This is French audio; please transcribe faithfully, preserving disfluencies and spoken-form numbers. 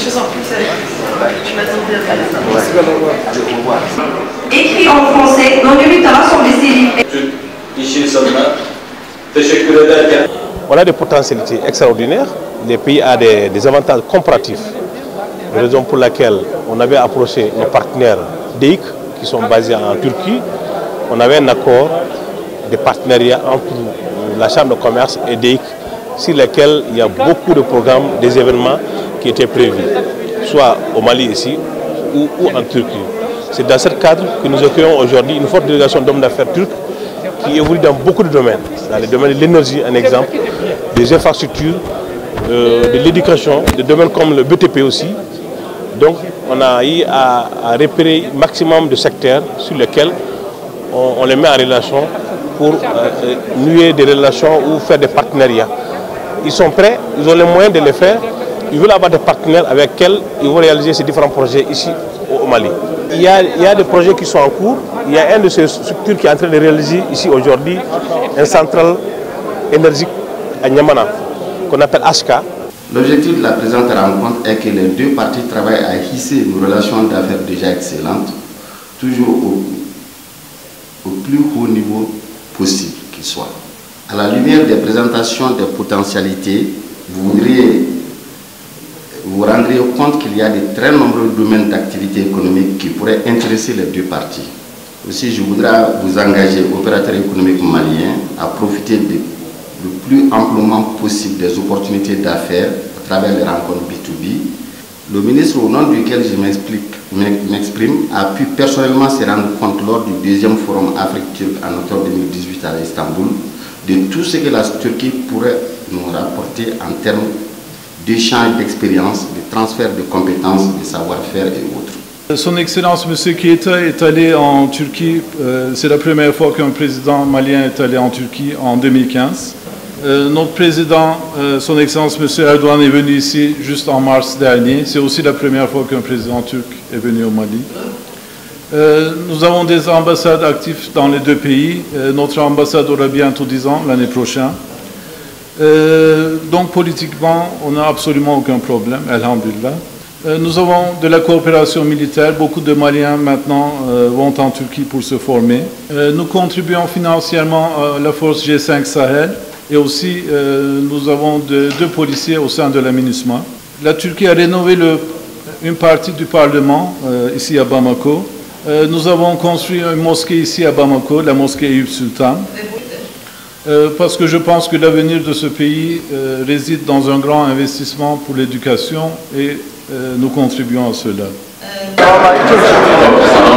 vous en prie, tu m'attendais à Écrit en français, dans le temps sont des séries. On a des potentialités extraordinaires. Le pays a des, des avantages comparatifs. La raison pour laquelle on avait approché nos partenaires D E I C qui sont basés en Turquie. On avait un accord de partenariat entre la Chambre de commerce et D E I C sur lequel il y a beaucoup de programmes, des événements qui étaient prévus, soit au Mali ici ou, ou en Turquie. C'est dans ce cadre que nous accueillons aujourd'hui une forte délégation d'hommes d'affaires turcs qui évoluent dans beaucoup de domaines, dans les domaines de l'énergie, un exemple, des infrastructures, euh, de l'éducation, des domaines comme le B T P aussi. Donc on a eu à, à repérer un maximum de secteurs sur lesquels on, on les met en relation pour euh, nouer des relations ou faire des partenariats. Ils sont prêts, ils ont les moyens de les faire, ils veulent avoir des partenaires avec lesquels ils vont réaliser ces différents projets ici au Mali. Il y a, il y a des projets qui sont en cours, il y a un de ces structures qui est en train de réaliser ici aujourd'hui un central énergique à Niamana, qu'on appelle H K. L'objectif de la présente rencontre est que les deux parties travaillent à hisser une relation d'affaires déjà excellente, toujours au, au plus haut niveau possible qu'il soit. À la lumière des présentations des potentialités, vous voudriez vous rendrez compte qu'il y a de très nombreux domaines d'activité économique qui pourraient intéresser les deux parties. Aussi, je voudrais vous engager, opérateurs économiques maliens, à profiter de, le plus amplement possible des opportunités d'affaires à travers les rencontres B deux B. Le ministre, au nom duquel je m'exprime, a pu personnellement se rendre compte lors du deuxième forum Afrique-Turque en octobre deux mille dix-huit à Istanbul de tout ce que la Turquie pourrait nous rapporter en termes d'échange d'expérience, de transfert de compétences, de savoir-faire et autres. Son Excellence M. Keïta est allé en Turquie, euh, c'est la première fois qu'un président malien est allé en Turquie en deux mille quinze. Euh, notre président, euh, Son Excellence M. Erdogan, est venu ici juste en mars dernier. C'est aussi la première fois qu'un président turc est venu au Mali. Euh, nous avons des ambassades actives dans les deux pays. Euh, notre ambassade aura bientôt dix ans l'année prochaine. Euh, donc politiquement, on n'a absolument aucun problème, alhamdulillah. Euh, nous avons de la coopération militaire. Beaucoup de Maliens maintenant euh, vont en Turquie pour se former. Euh, nous contribuons financièrement à la force G cinq Sahel et aussi euh, nous avons de, deux policiers au sein de la MINUSMA. La Turquie a rénové le, une partie du Parlement euh, ici à Bamako. Euh, nous avons construit une mosquée ici à Bamako, la mosquée Eyüp Sultan. Euh, parce que je pense que l'avenir de ce pays euh, réside dans un grand investissement pour l'éducation et euh, nous contribuons à cela. Euh...